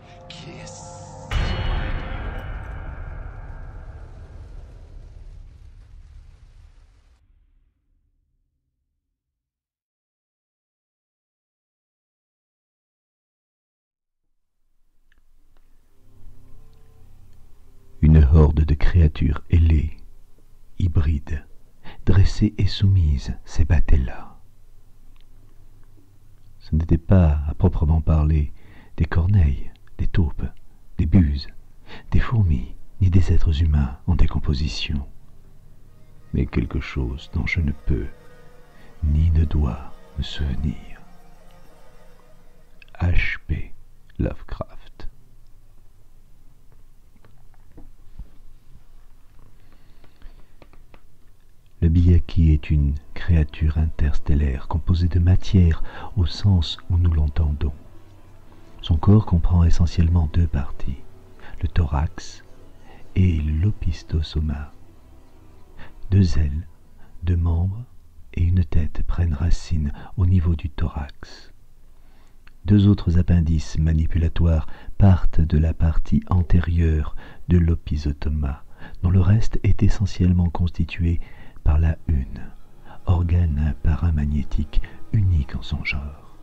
Kiss. Une horde de créatures ailées, hybrides, dressées et soumises s'ébattaient là. Ce n'était pas, à proprement parler, des corneilles, des taupes, des buses, des fourmis, ni des êtres humains en décomposition, mais quelque chose dont je ne peux, ni ne dois me souvenir. H.P. Lovecraft. Le Byakhee est une créature interstellaire composée de matière au sens où nous l'entendons. Son corps comprend essentiellement deux parties, le thorax et l'opistosoma. Deux ailes, deux membres et une tête prennent racine au niveau du thorax. Deux autres appendices manipulatoires partent de la partie antérieure de l'opisotoma, dont le reste est essentiellement constitué par la une, organe paramagnétique unique en son genre.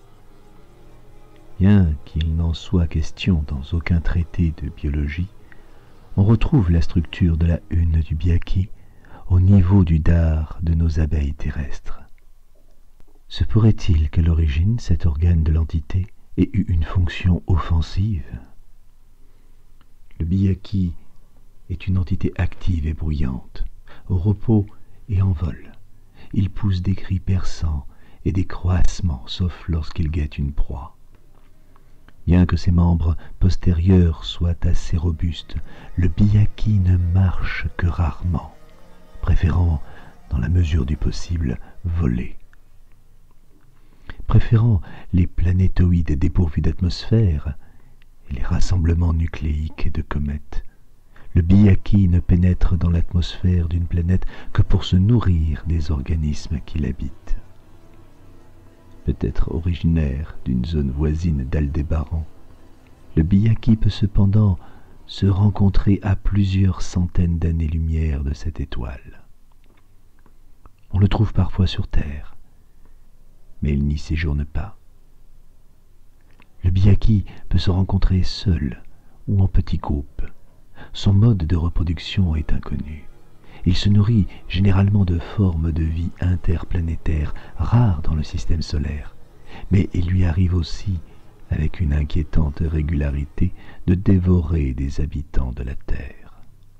Bien qu'il n'en soit question dans aucun traité de biologie, on retrouve la structure de la une du Byakhee au niveau du dard de nos abeilles terrestres. Se pourrait-il qu'à l'origine cet organe de l'entité ait eu une fonction offensive? Le Byakhee est une entité active et bruyante, au repos et en vol. Il pousse des cris perçants et des croassements, sauf lorsqu'il guette une proie. Bien que ses membres postérieurs soient assez robustes, le Byakhee ne marche que rarement, préférant, dans la mesure du possible, voler. Préférant les planétoïdes dépourvus d'atmosphère et les rassemblements nucléiques de comètes, le Byakhee ne pénètre dans l'atmosphère d'une planète que pour se nourrir des organismes qui l'habitent. Peut-être originaire d'une zone voisine d'Aldébaran, le Byakhee peut cependant se rencontrer à plusieurs centaines d'années-lumière de cette étoile. On le trouve parfois sur Terre, mais il n'y séjourne pas. Le Byakhee peut se rencontrer seul ou en petits groupes. Son mode de reproduction est inconnu. Il se nourrit généralement de formes de vie interplanétaires rares dans le système solaire, mais il lui arrive aussi, avec une inquiétante régularité, de dévorer des habitants de la Terre.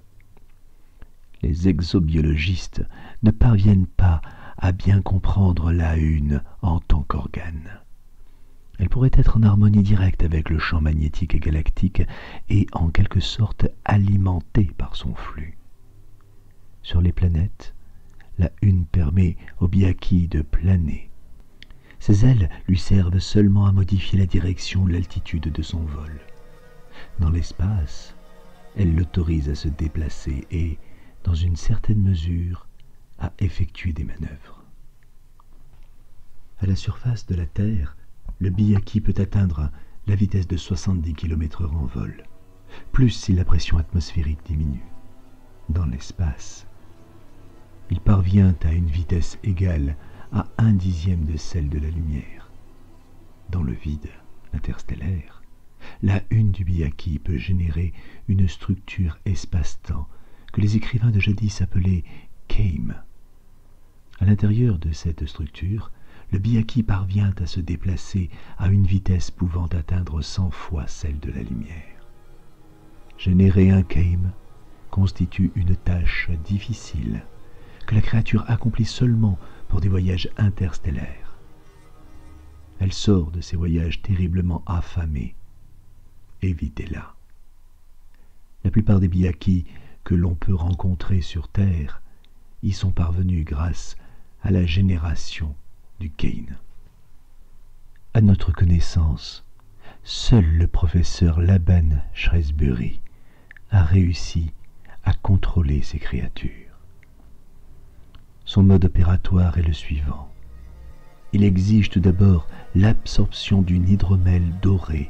Les exobiologistes ne parviennent pas à bien comprendre la une en tant qu'organe. Elle pourrait être en harmonie directe avec le champ magnétique galactique et en quelque sorte alimentée par son flux. Sur les planètes, la une permet au Byakhee de planer. Ses ailes lui servent seulement à modifier la direction ou l'altitude de son vol. Dans l'espace, elle l'autorise à se déplacer et, dans une certaine mesure, à effectuer des manœuvres. À la surface de la Terre, le Byakhee peut atteindre la vitesse de 70 km/h en vol, plus si la pression atmosphérique diminue. Dans l'espace, il parvient à une vitesse égale à 1/10 de celle de la lumière. Dans le vide interstellaire, la une du Byakhee peut générer une structure espace-temps que les écrivains de jadis appelaient Keim. À l'intérieur de cette structure, le Byakhee parvient à se déplacer à une vitesse pouvant atteindre 100 fois celle de la lumière. Générer un Keim constitue une tâche difficile que la créature accomplit seulement pour des voyages interstellaires. Elle sort de ces voyages terriblement affamés. Évitez-la. La plupart des Byakhee que l'on peut rencontrer sur Terre y sont parvenus grâce à la génération du Keim. À notre connaissance, seul le professeur Laban Shrewsbury a réussi à contrôler ces créatures. Son mode opératoire est le suivant. Il exige tout d'abord l'absorption d'une hydromel dorée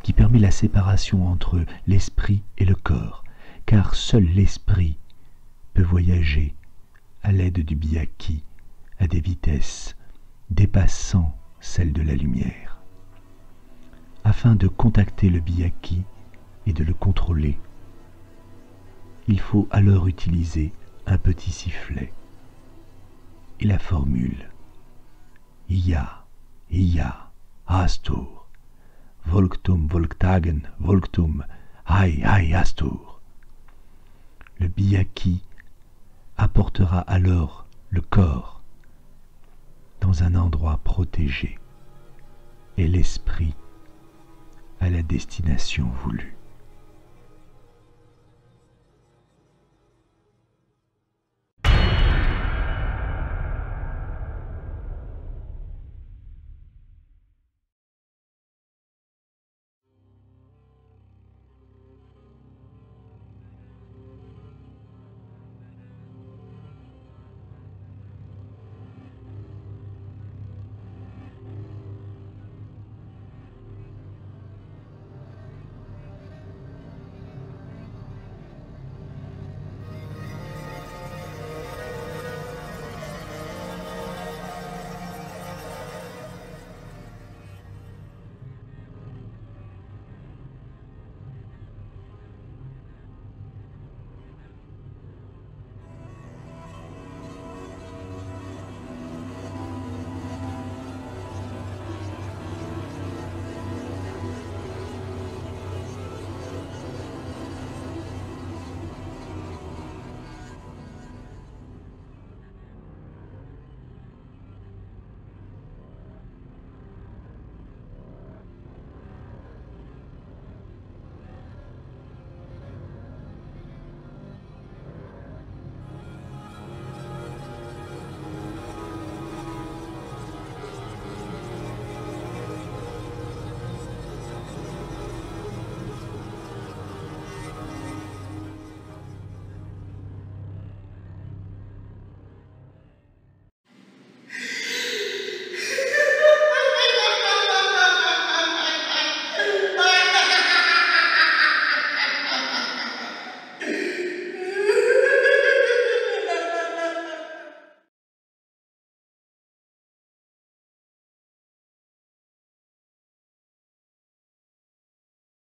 qui permet la séparation entre l'esprit et le corps, car seul l'esprit peut voyager à l'aide du Byakhee à des vitesses dépassant celles de la lumière. Afin de contacter le Byakhee et de le contrôler, il faut alors utiliser un petit sifflet et la formule Iya, Iya, Astur, Volktum, Volktagen, Volktum, Hai, Astur. Le Byakhee apportera alors le corps dans un endroit protégé et l'esprit à la destination voulue.